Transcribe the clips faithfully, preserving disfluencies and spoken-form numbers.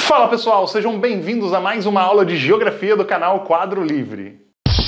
Fala pessoal, sejam bem-vindos a mais uma aula de Geografia do canal Quadro Livre.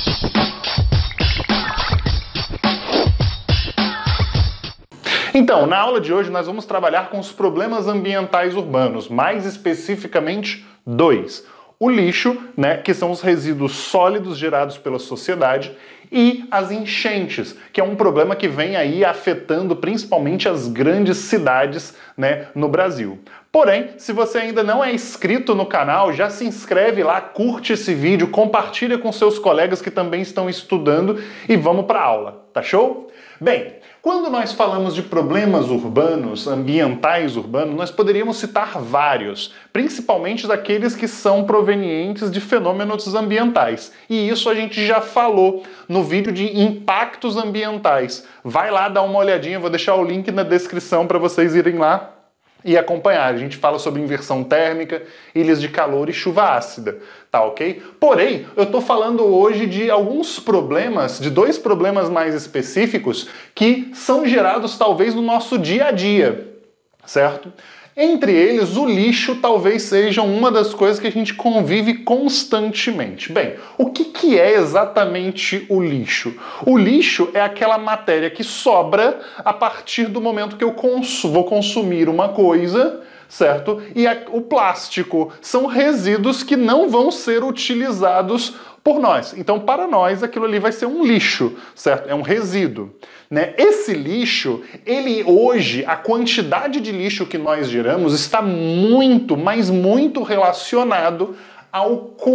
Então, na aula de hoje nós vamos trabalhar com os problemas ambientais urbanos, mais especificamente dois. O lixo, né, que são os resíduos sólidos gerados pela sociedade, e as enchentes, que é um problema que vem aí afetando principalmente as grandes cidades, né, no Brasil. Porém, se você ainda não é inscrito no canal, já se inscreve lá, curte esse vídeo, compartilha com seus colegas que também estão estudando e vamos para a aula, tá show? Bem, quando nós falamos de problemas urbanos, ambientais urbanos, nós poderíamos citar vários, principalmente daqueles que são provenientes de fenômenos ambientais. E isso a gente já falou no vídeo de impactos ambientais. Vai lá dar uma olhadinha, vou deixar o link na descrição para vocês irem lá e acompanhar. A gente fala sobre inversão térmica, ilhas de calor e chuva ácida, tá ok? Porém, eu tô falando hoje de alguns problemas, de dois problemas mais específicos que são gerados talvez no nosso dia a dia, certo? Entre eles, o lixo talvez seja uma das coisas que a gente convive constantemente. Bem, o que, que é exatamente o lixo? O lixo é aquela matéria que sobra a partir do momento que eu cons- vou consumir uma coisa, certo? E a, o plástico são resíduos que não vão ser utilizados por nós. Então, para nós, aquilo ali vai ser um lixo, certo? É um resíduo. Né? Esse lixo, ele hoje, a quantidade de lixo que nós geramos está muito, mas muito relacionado ao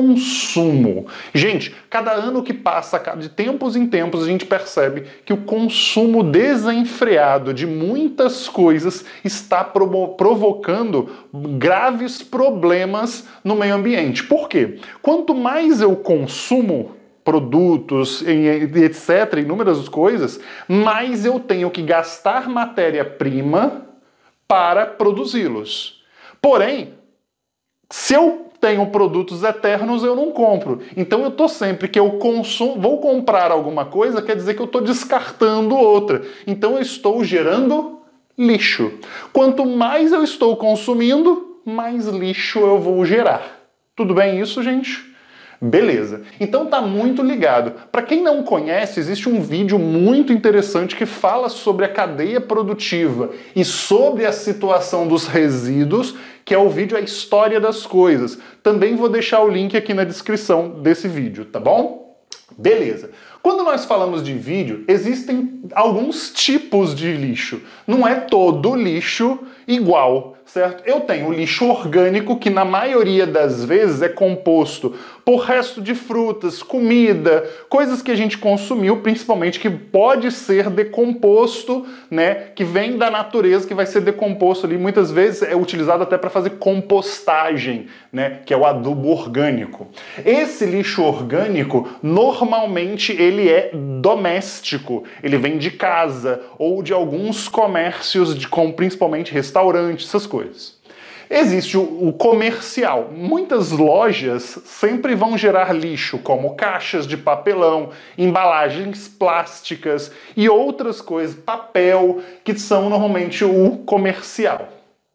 consumo. Gente, cada ano que passa, de tempos em tempos, a gente percebe que o consumo desenfreado de muitas coisas está provo- provocando graves problemas no meio ambiente. Por quê? Quanto mais eu consumo produtos, etcétera, inúmeras coisas, mais eu tenho que gastar matéria-prima para produzi-los. Porém, se eu tenho produtos eternos, eu não compro. Então eu tô sempre que eu consumo, vou comprar alguma coisa, quer dizer que eu estou descartando outra. Então eu estou gerando lixo. Quanto mais eu estou consumindo, mais lixo eu vou gerar. Tudo bem isso, gente? Beleza. Então tá muito ligado. Para quem não conhece, existe um vídeo muito interessante que fala sobre a cadeia produtiva e sobre a situação dos resíduos, que é o vídeo A História das Coisas. Também vou deixar o link aqui na descrição desse vídeo, tá bom? Beleza. Quando nós falamos de vídeo, existem alguns tipos de lixo. Não é todo lixo igual, certo? Eu tenho o lixo orgânico, que na maioria das vezes é composto por resto de frutas, comida, coisas que a gente consumiu, principalmente que pode ser decomposto, né? Que vem da natureza, que vai ser decomposto ali. Muitas vezes é utilizado até para fazer compostagem, né? Que é o adubo orgânico. Esse lixo orgânico, normalmente, ele é doméstico. Ele vem de casa ou de alguns comércios, de, com, principalmente restaurantes, essas coisas. Existe o, o comercial. Muitas lojas sempre vão gerar lixo, como caixas de papelão, embalagens plásticas e outras coisas, papel, que são normalmente o comercial.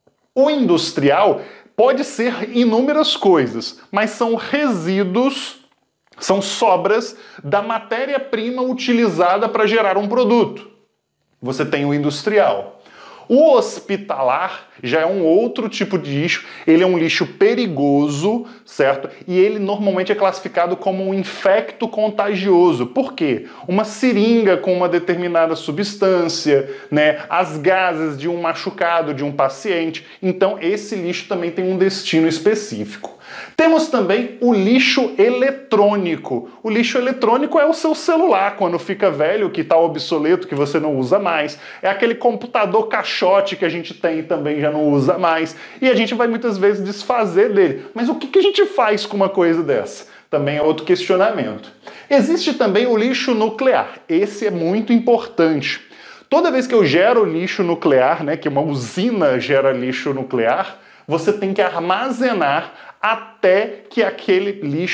O industrial pode ser inúmeras coisas, mas são resíduos, são sobras da matéria-prima utilizada para gerar um produto. Você tem o industrial. O hospitalar já é um outro tipo de lixo, ele é um lixo perigoso, certo? E ele normalmente é classificado como um infecto contagioso. Por quê? Uma seringa com uma determinada substância, né? As gases de um machucado, de um paciente. Então esse lixo também tem um destino específico. Temos também o lixo eletrônico. O lixo eletrônico é o seu celular, quando fica velho, que está obsoleto, que você não usa mais. É aquele computador caixote que a gente tem e também já não usa mais. E a gente vai muitas vezes desfazer dele. Mas o que, que a gente faz com uma coisa dessa? Também é outro questionamento. Existe também o lixo nuclear. Esse é muito importante. Toda vez que eu gero lixo nuclear, né, que uma usina gera lixo nuclear, você tem que armazenar até que aquele lixo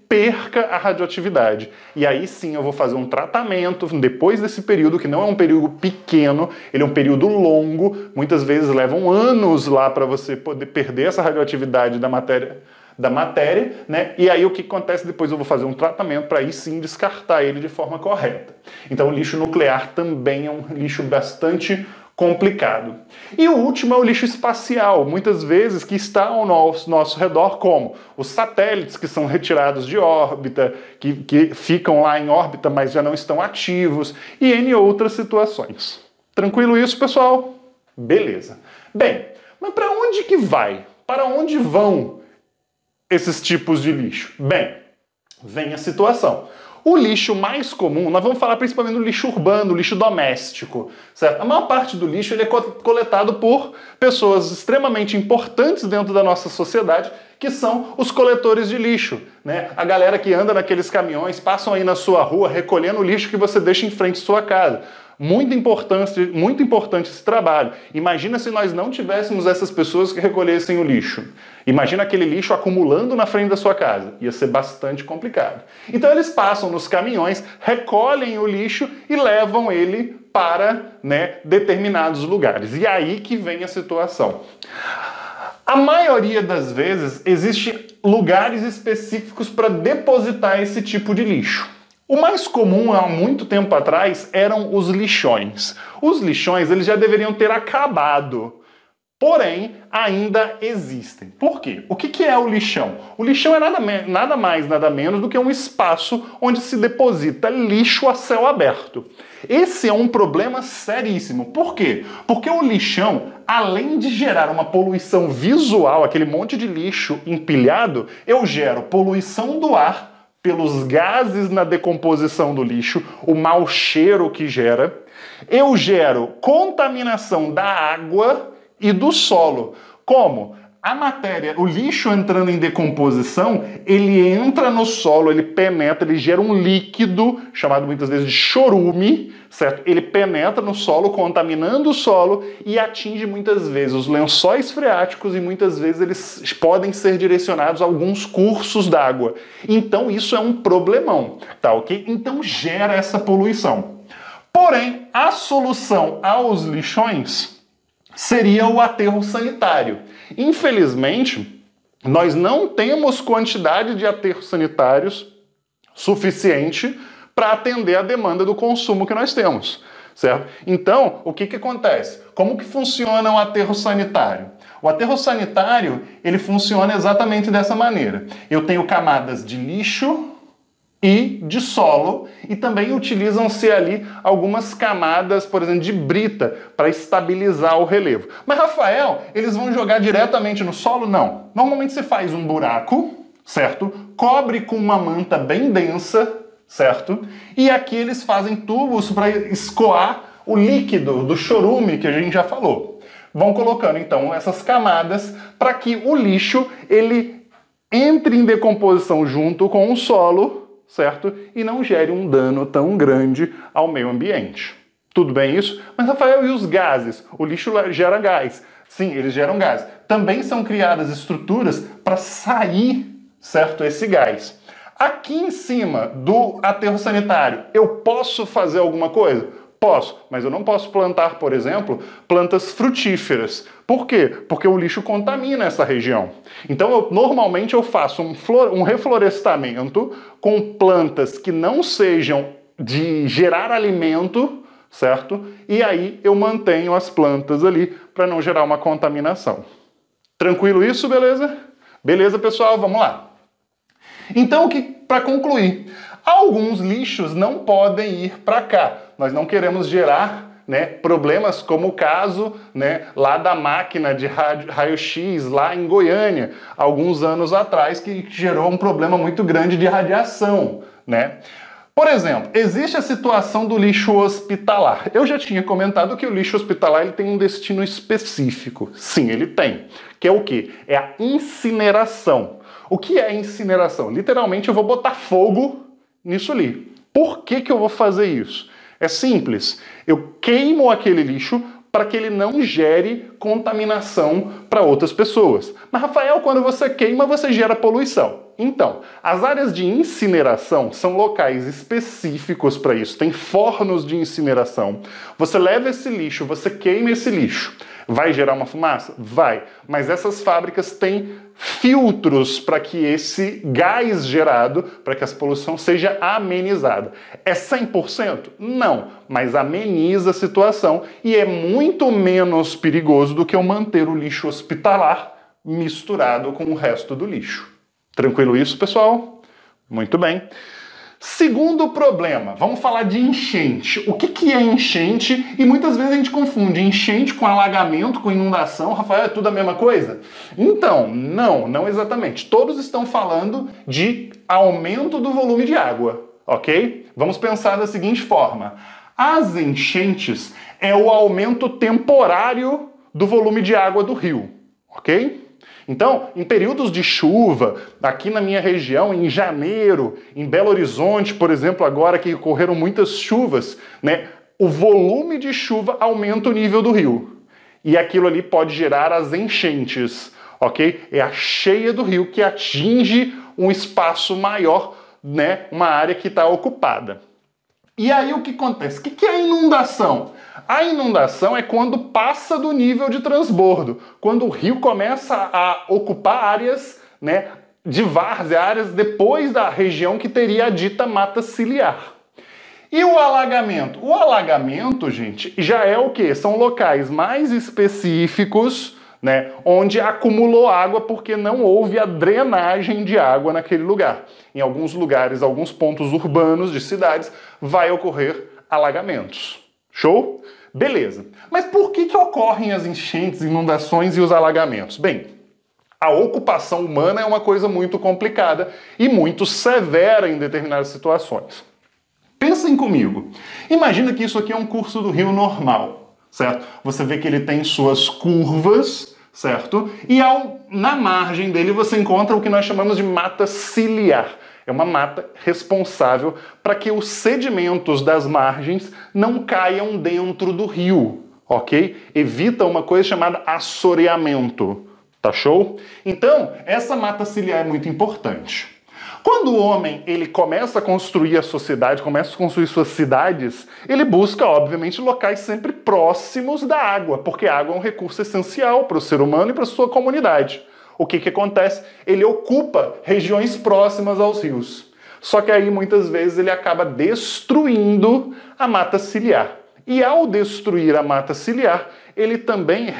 perca a radioatividade. E aí sim eu vou fazer um tratamento depois desse período, que não é um período pequeno, ele é um período longo, muitas vezes levam anos lá para você poder perder essa radioatividade da matéria, da matéria, né? E aí o que acontece depois? Eu vou fazer um tratamento para aí sim descartar ele de forma correta. Então o lixo nuclear também é um lixo bastante complicado. E o último é o lixo espacial, muitas vezes que está ao nosso, nosso redor, como os satélites que são retirados de órbita, que, que ficam lá em órbita, mas já não estão ativos, e N outras situações. Tranquilo isso, pessoal? Beleza. Bem, mas para onde que vai? Para onde vão esses tipos de lixo? Bem, vem a situação. O lixo mais comum, nós vamos falar principalmente do lixo urbano, lixo doméstico, certo? A maior parte do lixo ele é coletado por pessoas extremamente importantes dentro da nossa sociedade, que são os coletores de lixo, né? A galera que anda naqueles caminhões, passam aí na sua rua recolhendo o lixo que você deixa em frente à sua casa. Muito importante, muito importante esse trabalho. Imagina se nós não tivéssemos essas pessoas que recolhessem o lixo. Imagina aquele lixo acumulando na frente da sua casa. Ia ser bastante complicado. Então eles passam nos caminhões, recolhem o lixo e levam ele para, né, determinados lugares. E aí que vem a situação. A maioria das vezes existem lugares específicos para depositar esse tipo de lixo. O mais comum, há muito tempo atrás, eram os lixões. Os lixões eles já deveriam ter acabado, porém, ainda existem. Por quê? O que que é o lixão? O lixão é nada, nada mais, nada menos do que um espaço onde se deposita lixo a céu aberto. Esse é um problema seríssimo. Por quê? Porque o lixão, além de gerar uma poluição visual, aquele monte de lixo empilhado, eu gero poluição do ar, pelos gases na decomposição do lixo, o mau cheiro que gera. Eu gero contaminação da água e do solo. Como? A matéria, o lixo entrando em decomposição, ele entra no solo, ele penetra, ele gera um líquido, chamado muitas vezes de chorume, certo? Ele penetra no solo, contaminando o solo e atinge muitas vezes os lençóis freáticos e muitas vezes eles podem ser direcionados a alguns cursos d'água. Então isso é um problemão, tá ok? Então gera essa poluição. Porém, a solução aos lixões seria o aterro sanitário. Infelizmente, nós não temos quantidade de aterros sanitários suficiente para atender a demanda do consumo que nós temos, certo? Então, o que que acontece? Como que funciona o aterro sanitário? O aterro sanitário, ele funciona exatamente dessa maneira. Eu tenho camadas de lixo e de solo, e também utilizam-se ali algumas camadas, por exemplo, de brita, para estabilizar o relevo. Mas, Rafael, eles vão jogar diretamente no solo? Não. Normalmente você faz um buraco, certo? Cobre com uma manta bem densa, certo? E aqui eles fazem tubos para escoar o líquido do chorume que a gente já falou. Vão colocando, então, essas camadas para que o lixo, ele entre em decomposição junto com o solo, certo? E não gere um dano tão grande ao meio ambiente. Tudo bem isso? Mas, Rafael, e os gases? O lixo gera gás. Sim, eles geram gás. Também são criadas estruturas para sair, certo, esse gás. Aqui em cima do aterro sanitário, eu posso fazer alguma coisa? Posso, mas eu não posso plantar, por exemplo, plantas frutíferas. Por quê? Porque o lixo contamina essa região. Então, eu, normalmente eu faço um, flor, um reflorestamento com plantas que não sejam de gerar alimento, certo? E aí eu mantenho as plantas ali para não gerar uma contaminação. Tranquilo isso, beleza? Beleza, pessoal? Vamos lá. Então, para concluir, alguns lixos não podem ir para cá. Nós não queremos gerar, né, problemas como o caso, né, lá da máquina de raio-x lá em Goiânia, alguns anos atrás, que gerou um problema muito grande de radiação, né? Por exemplo, existe a situação do lixo hospitalar. Eu já tinha comentado que o lixo hospitalar ele tem um destino específico. Sim, ele tem. Que é o quê? É a incineração. O que é incineração? Literalmente eu vou botar fogo nisso ali. Por que que eu vou fazer isso? É simples. Eu queimo aquele lixo para que ele não gere contaminação para outras pessoas. Mas, Rafael, quando você queima, você gera poluição. Então, as áreas de incineração são locais específicos para isso. Tem fornos de incineração. Você leva esse lixo, você queima esse lixo. Vai gerar uma fumaça? Vai. Mas essas fábricas têm filtros para que esse gás gerado, para que essa poluição seja amenizada. É cem por cento? Não, mas ameniza a situação e é muito menos perigoso do que eu manter o lixo hospitalar misturado com o resto do lixo. Tranquilo isso, pessoal? Muito bem. Segundo problema, vamos falar de enchente. O que, que é enchente? E muitas vezes a gente confunde enchente com alagamento, com inundação. Rafael, é tudo a mesma coisa? Então, não, não exatamente. Todos estão falando de aumento do volume de água, ok? Vamos pensar da seguinte forma. As enchentes é o aumento temporário do volume de água do rio, ok? Então, em períodos de chuva, aqui na minha região, em janeiro, em Belo Horizonte, por exemplo, agora que ocorreram muitas chuvas, né, o volume de chuva aumenta o nível do rio. E aquilo ali pode gerar as enchentes, ok? É a cheia do rio que atinge um espaço maior, né, uma área que está ocupada. E aí o que acontece? O que é a inundação? A inundação é quando passa do nível de transbordo, quando o rio começa a ocupar áreas, né, de várzea, áreas depois da região que teria a dita mata ciliar. E o alagamento? O alagamento, gente, já é o quê? São locais mais específicos, né, onde acumulou água porque não houve a drenagem de água naquele lugar. Em alguns lugares, alguns pontos urbanos de cidades, vai ocorrer alagamentos. Show? Beleza. Mas por que que ocorrem as enchentes, inundações e os alagamentos? Bem, a ocupação humana é uma coisa muito complicada e muito severa em determinadas situações. Pensem comigo. Imagina que isso aqui é um curso do rio normal, certo? Você vê que ele tem suas curvas, certo? E ao, na margem dele você encontra o que nós chamamos de mata ciliar. É uma mata responsável para que os sedimentos das margens não caiam dentro do rio, ok? Evita uma coisa chamada assoreamento, tá show? Então, essa mata ciliar é muito importante. Quando o homem ele começa a construir a sociedade, começa a construir suas cidades, ele busca, obviamente, locais sempre próximos da água, porque a água é um recurso essencial para o ser humano e para a sua comunidade. O que que acontece? Ele ocupa regiões próximas aos rios. Só que aí, muitas vezes, ele acaba destruindo a mata ciliar. E ao destruir a mata ciliar, ele também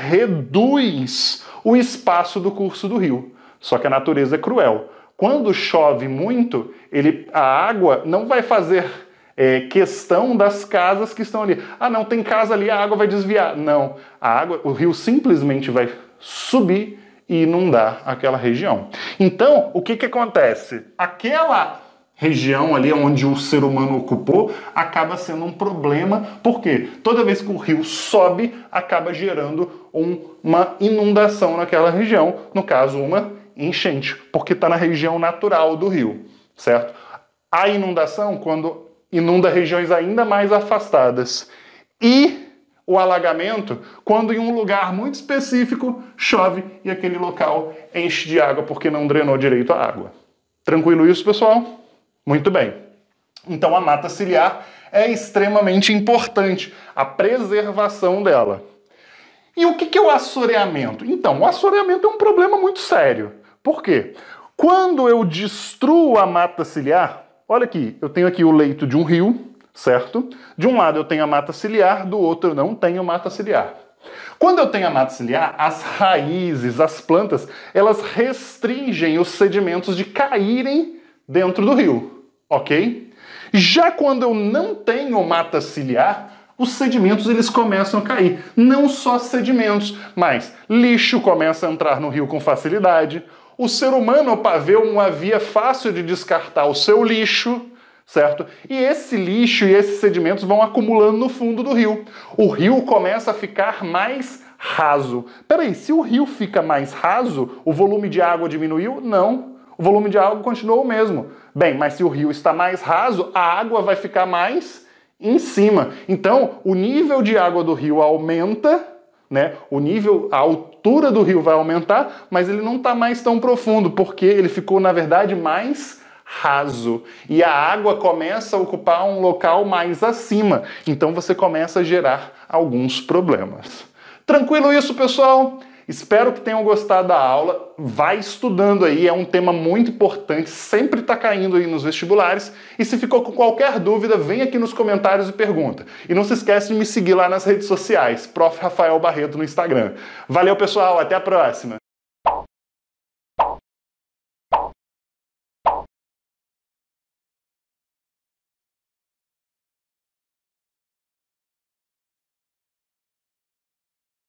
reduz o espaço do curso do rio. Só que a natureza é cruel. Quando chove muito, ele, a água não vai fazer é, questão das casas que estão ali. Ah, não, tem casa ali, a água vai desviar. Não, a água, o rio simplesmente vai subir e inundar aquela região. Então, o que que acontece? Aquela região ali onde o ser humano ocupou acaba sendo um problema, porque toda vez que o rio sobe, acaba gerando um, uma inundação naquela região, no caso, uma enchente, porque está na região natural do rio, certo? A inundação, quando inunda regiões ainda mais afastadas, e o alagamento, quando em um lugar muito específico chove e aquele local enche de água porque não drenou direito a água. Tranquilo isso, pessoal? Muito bem. Então a mata ciliar é extremamente importante, a preservação dela. E o que é o assoreamento? Então, o assoreamento é um problema muito sério. Por quê? Quando eu destruo a mata ciliar, olha aqui, eu tenho aqui o leito de um rio, certo? De um lado eu tenho a mata ciliar, do outro eu não tenho mata ciliar. Quando eu tenho a mata ciliar, as raízes, as plantas, elas restringem os sedimentos de caírem dentro do rio, ok? Já quando eu não tenho mata ciliar, os sedimentos eles começam a cair. Não só sedimentos, mas lixo começa a entrar no rio com facilidade. O ser humano vê uma via fácil de descartar o seu lixo, certo? E esse lixo e esses sedimentos vão acumulando no fundo do rio. O rio começa a ficar mais raso. Peraí, se o rio fica mais raso, o volume de água diminuiu? Não. O volume de água continuou o mesmo. Bem, mas se o rio está mais raso, a água vai ficar mais em cima. Então, o nível de água do rio aumenta, né? O nível, a altura do rio vai aumentar, mas ele não está mais tão profundo, porque ele ficou, na verdade, mais raso. E a água começa a ocupar um local mais acima. Então você começa a gerar alguns problemas. Tranquilo isso, pessoal? Espero que tenham gostado da aula. Vai estudando aí, é um tema muito importante, sempre está caindo aí nos vestibulares. E se ficou com qualquer dúvida, vem aqui nos comentários e pergunta. E não se esquece de me seguir lá nas redes sociais, prof Rafael Barreto no Instagram. Valeu, pessoal, até a próxima!